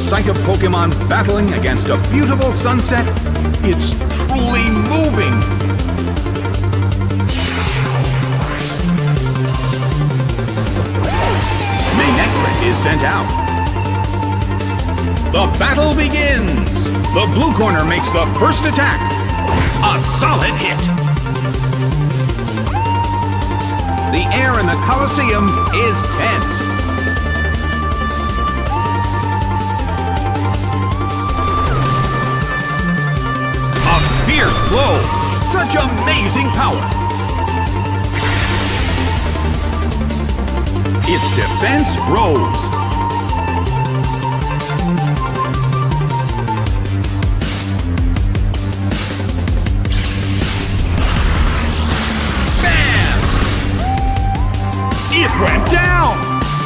sight of Pokémon battling against a beautiful sunset, it's truly moving. Manectric is sent out. The battle begins. The blue corner makes the first attack. A solid hit. The air in the Colosseum is tense. A fierce blow. Such amazing power. Its defense rose. Bam! It went down!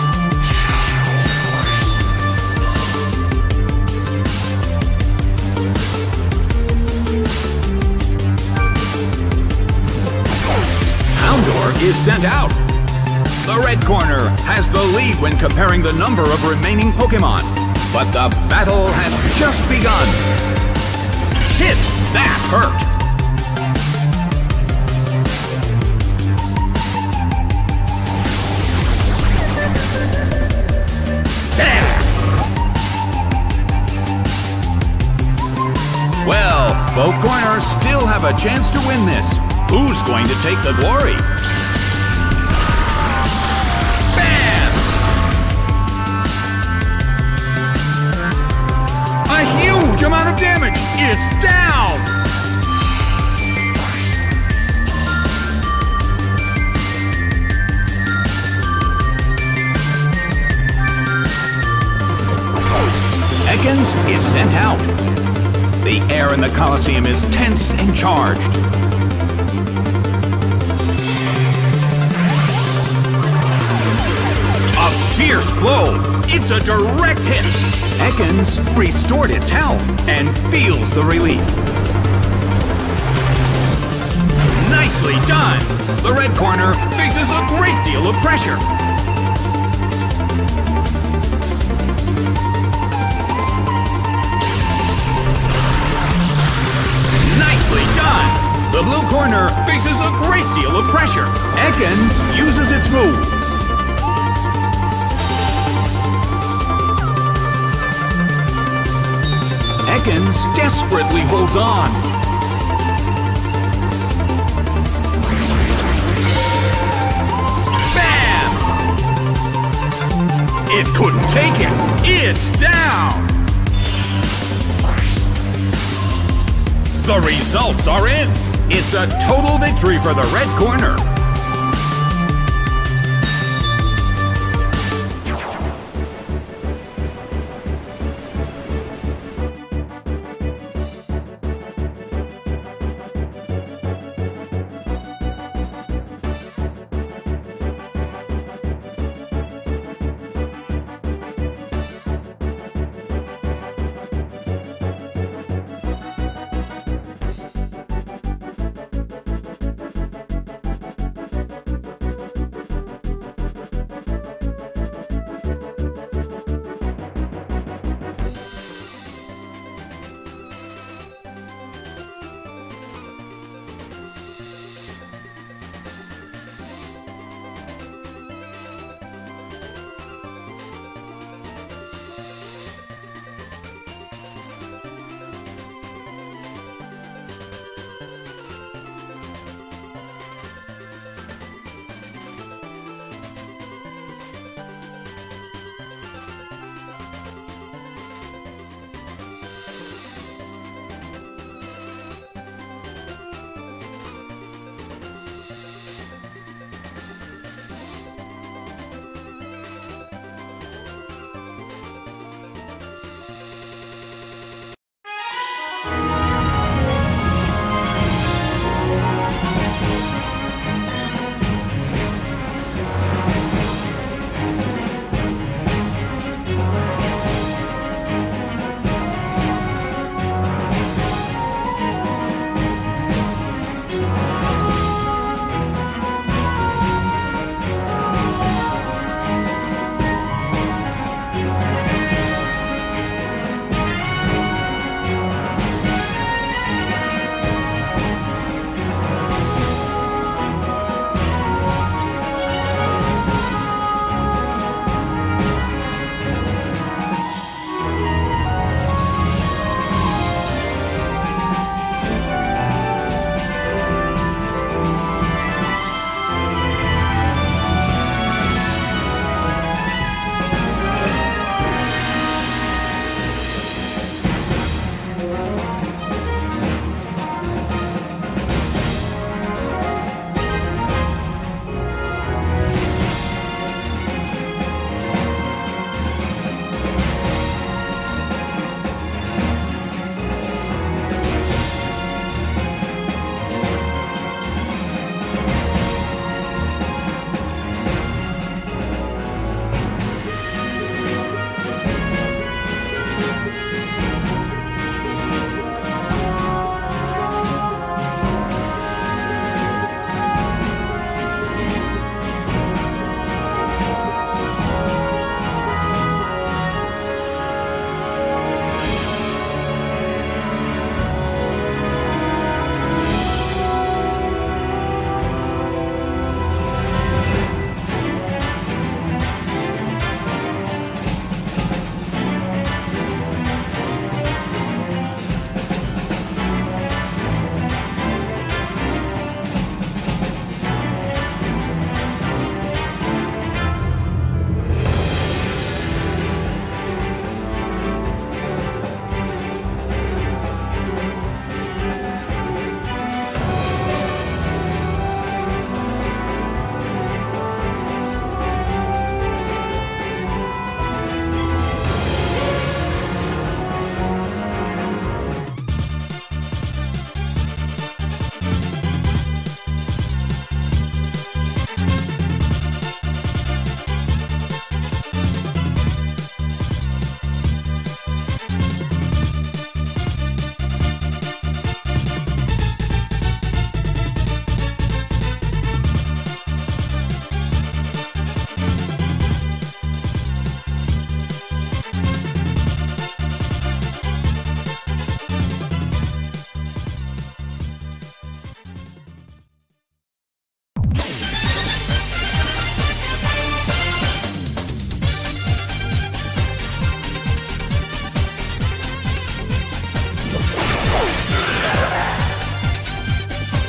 Houndour is sent out. The red corner has the lead when comparing the number of remaining Pokémon. But the battle has just begun. Hit! That hurt! There! Well, both corners still have a chance to win this. Who's going to take the glory? Huge amount of damage! It's down! Ekans is sent out. The air in the Colosseum is tense and charged. A fierce blow! It's a direct hit! Ekans restored its health and feels the relief. Nicely done! The red corner faces a great deal of pressure. Nicely done! The blue corner faces a great deal of pressure. Ekans uses its move. Ekans desperately holds on. Bam! It couldn't take it. It's down. The results are in. It's a total victory for the red corner.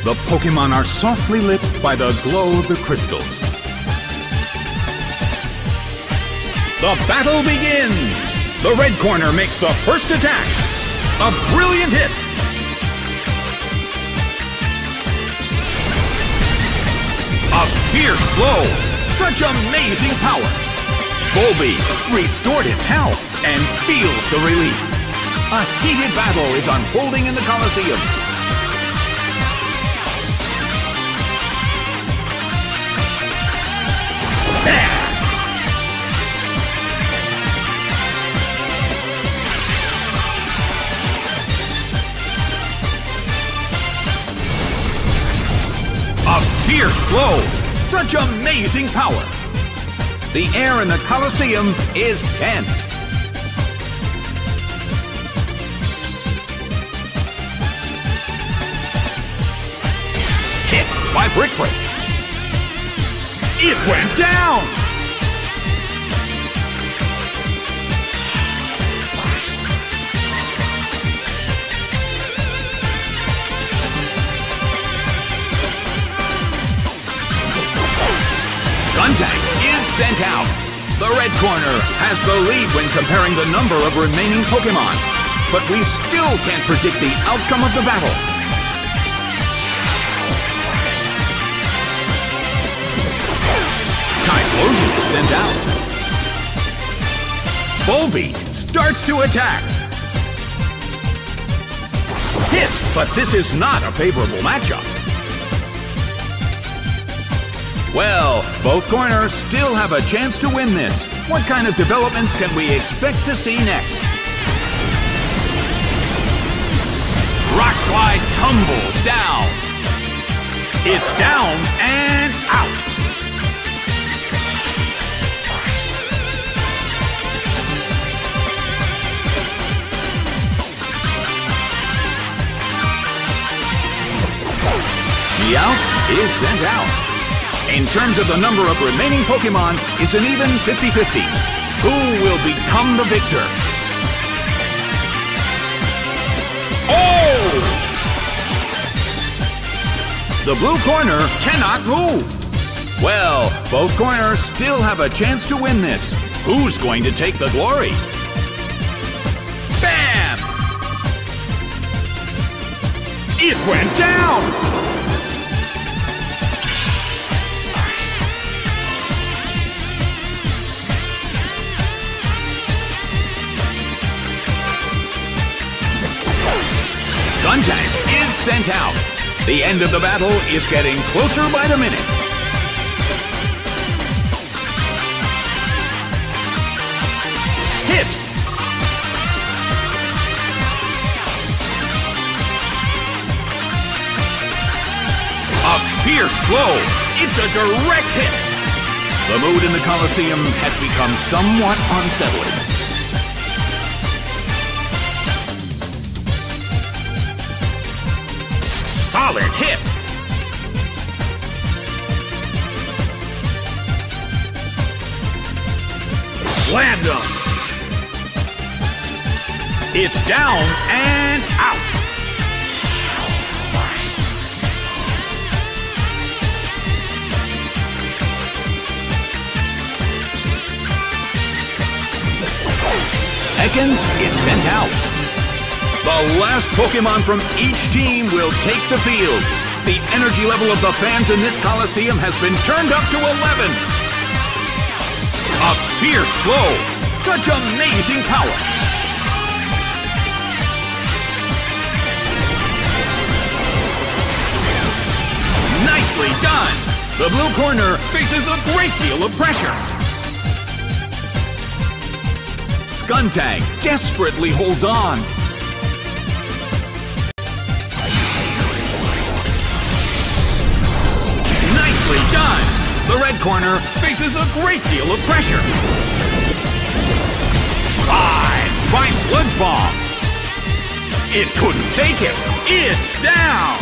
The Pokémon are softly lit by the glow of the crystals. The battle begins! The red corner makes the first attack. A brilliant hit! A fierce blow! Such amazing power! Volbeat restored its health and feels the relief. A heated battle is unfolding in the Colosseum. A fierce blow! Such amazing power! The air in the Colosseum is tense. Hit by Brick Break. It went down! Skuntank is sent out. The red corner has the lead when comparing the number of remaining Pokémon. But we still can't predict the outcome of the battle. Typhlosion is sent out. Volbeat starts to attack. Hit, but this is not a favorable matchup. Well, both corners still have a chance to win this. What kind of developments can we expect to see next? Rock Slide tumbles down. It's down and out. Meowth is sent out. In terms of the number of remaining Pokémon, it's an even 50-50. Who will become the victor? Oh! The blue corner cannot move. Well, both corners still have a chance to win this. Who's going to take the glory? Bam! It went down! Skuntank is sent out. The end of the battle is getting closer by the minute. Hit! A fierce blow! It's a direct hit! The mood in the Colosseum has become somewhat unsettling. Solid hit! Slammed him! It's down and out! Ekans is sent out. The last Pokémon from each team will take the field. The energy level of the fans in this Colosseum has been turned up to 11. A fierce blow. Such amazing power. Nicely done. The blue corner faces a great deal of pressure. Skuntank desperately holds on. Nicely done! The red corner faces a great deal of pressure. Slide by Sludge Bomb. It couldn't take it. It's down!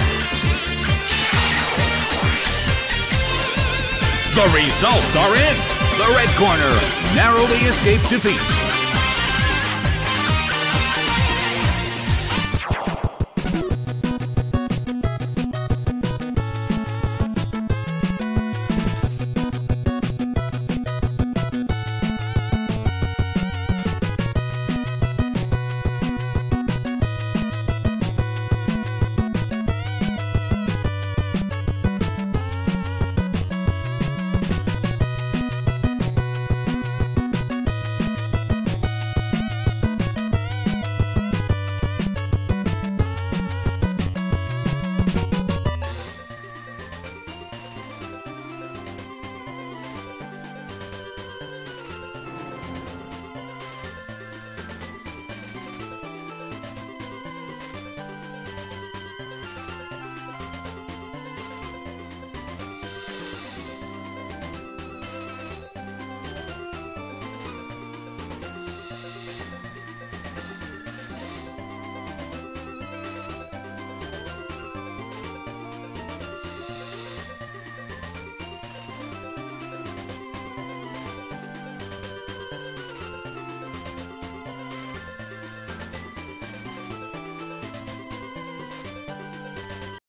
The results are in. The red corner narrowly escaped defeat.